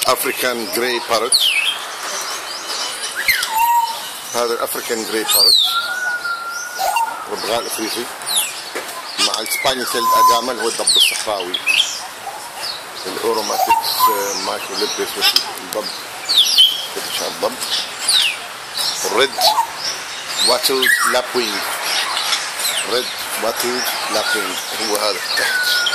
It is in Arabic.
افريكان جراي بارت. هذا الافريكان جراي بارت بغبغاء افريقي مع السبايني تيلد اجاما اللي هو الضب الصحراوي. الاوروماتكس مايكروليبس الضب الضب. الريد واتلد لابوينج. ريد واتلد لابوينج هو هذا تحت.